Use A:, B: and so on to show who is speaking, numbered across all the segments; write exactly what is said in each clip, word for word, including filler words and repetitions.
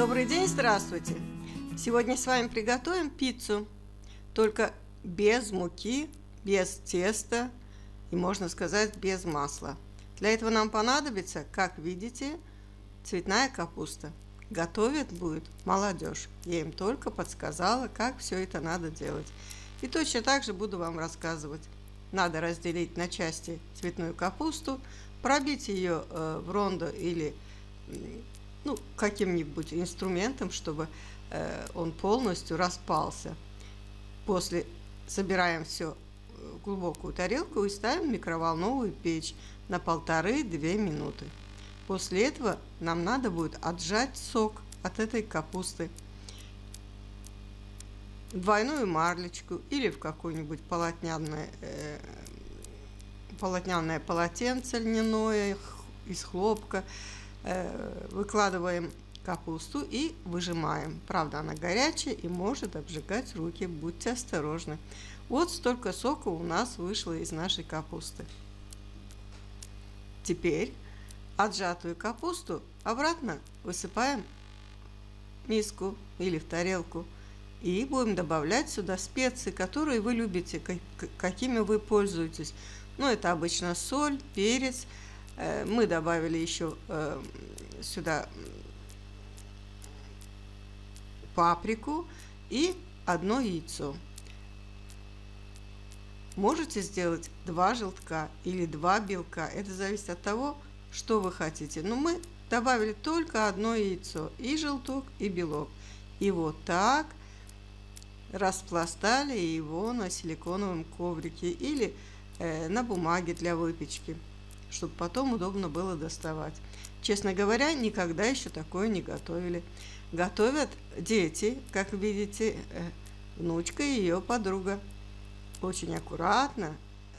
A: Добрый день, здравствуйте! Сегодня с вами приготовим пиццу, только без муки, без теста и, можно сказать, без масла. Для этого нам понадобится, как видите, цветная капуста. Готовит будет молодежь. Я им только подсказала, как все это надо делать. И точно так же буду вам рассказывать. Надо разделить на части цветную капусту, пробить ее э, в рондо или ну, каким-нибудь инструментом, чтобы э, он полностью распался. После собираем все в глубокую тарелку и ставим в микроволновую печь на полторы-две минуты. После этого нам надо будет отжать сок от этой капусты в двойную марлечку или в какое-нибудь полотняное, э, полотняное полотенце льняное из хлопка. Э, выкладываем капусту и выжимаем. Правда, она горячая и может обжигать руки. Будьте осторожны. Вот столько сока у нас вышло из нашей капусты. Теперь отжатую капусту обратно высыпаем в миску или в тарелку. И будем добавлять сюда специи, которые вы любите, какими вы пользуетесь. Ну, это обычно соль, перец. Мы добавили еще сюда паприку и одно яйцо. Можете сделать два желтка или два белка. Это зависит от того, что вы хотите. Но мы добавили только одно яйцо, и желток, и белок. И вот так распластали его на силиконовом коврике или э, на бумаге для выпечки, чтобы потом удобно было доставать. Честно говоря, никогда еще такое не готовили. Готовят дети, как видите, э, внучка и ее подруга. Очень аккуратно,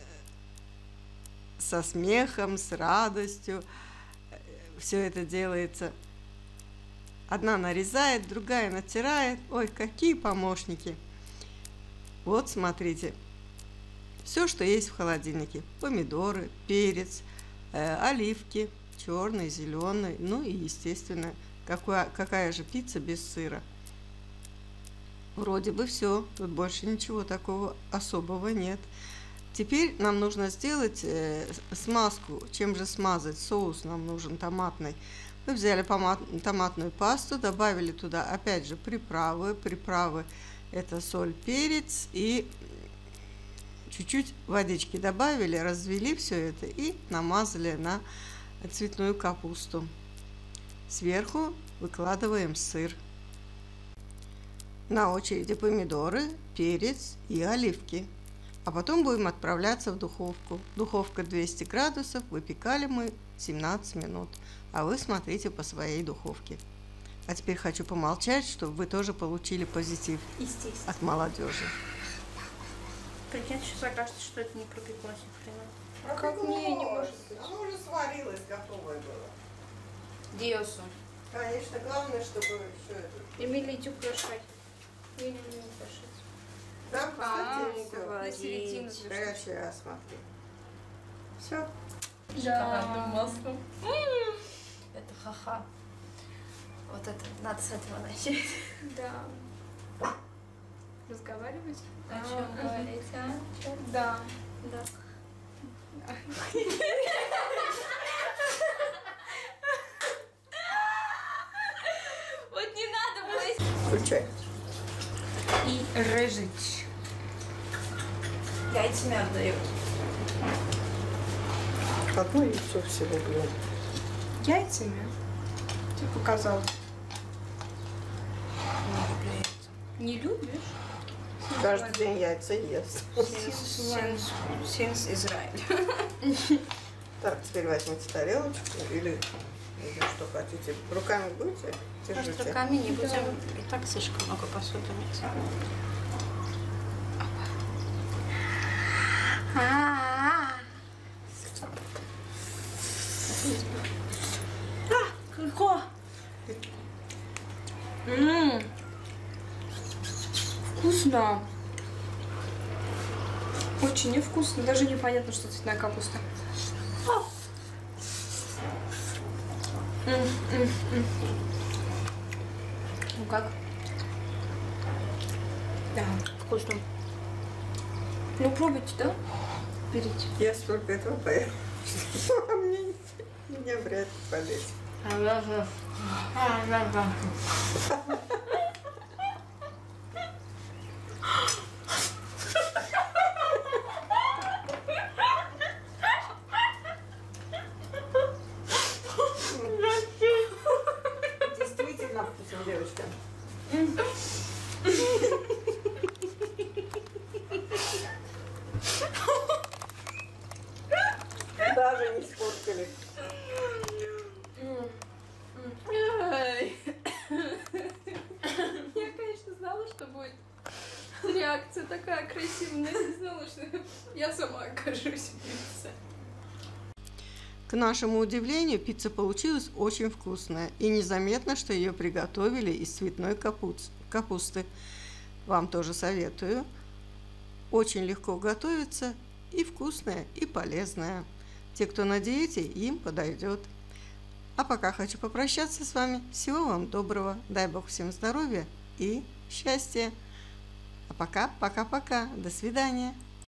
A: со смехом, с радостью все это делается. Одна нарезает, другая натирает. Ой, какие помощники! Вот смотрите, все, что есть в холодильнике: помидоры, перец, э, оливки, черный, зеленый, ну и, естественно, какая, какая же пицца без сыра. Вроде бы все, тут больше ничего такого особого нет. Теперь нам нужно сделать э, смазку. Чем же смазать? Соус нам нужен томатный. Мы взяли томатную пасту, добавили туда опять же приправы. Приправы это соль, перец и чуть-чуть водички добавили, развели все это и намазали на цветную капусту. Сверху выкладываем сыр. На очереди помидоры, перец и оливки. А потом будем отправляться в духовку. Духовка двести градусов, выпекали мы семнадцать минут. А вы смотрите по своей духовке. А теперь хочу помолчать, чтобы вы тоже получили позитив от молодежи.
B: Прикинь, сейчас окажется, что это не пропеклось ни хрена.
A: Как не, не может быть. Оно уже сварилось, готовое было.
B: Диосу.
A: Конечно, главное, чтобы все это...
B: Эмили, иди украшать. Я не умею украшать.
A: Да, кстати,
B: все.
A: все. Горячий раз, смотри. Все.
B: Шоколадным маслом. Это ха-ха. Вот это, надо с этого начать. Да. Разговаривать? О чем говорить, а? Да. Да. Вот не надо было.
A: Включай.
B: И режить. Яйцами отдаю.
A: Одно яйцо всего было.
B: Яйцами? Тебе показалось. Не любишь?
A: Каждый день яйца ест.
B: Синс Израиль.
A: Так, теперь возьмите тарелочку или, или что хотите. Руками будете?
B: Может,
A: Держите.
B: руками не будем. И так слишком много посуды мыть. А, легко. Ммм. Вкусно. Очень невкусно. Даже непонятно, что цветная капуста. М -м -м. Ну как? Да, вкусно. Ну пробуйте, да? Берите.
A: Я столько этого поела, что мне меня вряд ли полезет. Действительно вкусно, девочка. Даже не сфоткали.
B: Я, конечно, знала, что будет реакция такая красивая, но я не знала, что я сама окажусь в пицце.
A: К нашему удивлению, пицца получилась очень вкусная, и незаметно, что ее приготовили из цветной капусты. Вам тоже советую. Очень легко готовится, и вкусная, и полезная. Те, кто на диете, им подойдет. А пока хочу попрощаться с вами. Всего вам доброго. Дай Бог всем здоровья и счастья. А пока, пока-пока. До свидания.